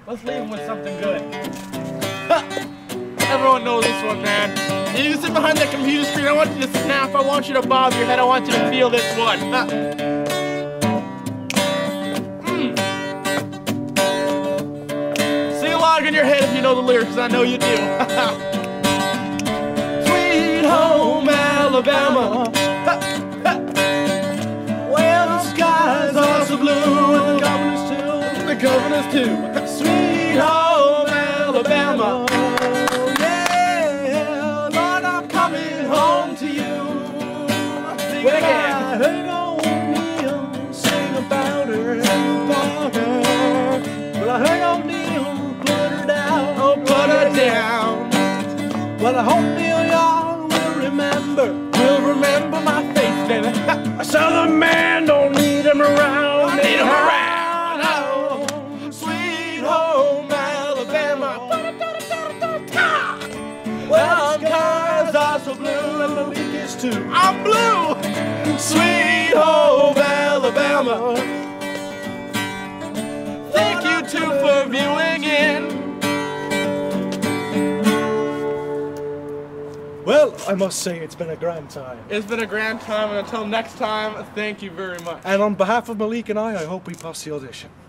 Let's leave him with something good. Everyone knows this one, man. You sit behind that computer screen, I want you to snap, I want you to bob your head, I want you to feel this one. Sing along in your head if you know the lyrics, I know you do. Sweet home Alabama. Well, the skies are so blue, and the governors too. Sweet home Alabama. Yeah, Lord, I'm coming home to you. Sing it again. I heard old Neil sing about her, Well, I heard old Neil put her down. Oh, put her down. Well, I hope Neil y'all will remember my face, baby. A southern man don't need him around. I need him around. Oh, sweet home Alabama. Well, the skies are so blue, and the leak is too. I'm blue. Sweet home Alabama. Thank you too for viewing in. Well, I must say it's been a grand time. It's been a grand time, and until next time, thank you very much. And on behalf of Malik and I hope we pass the audition.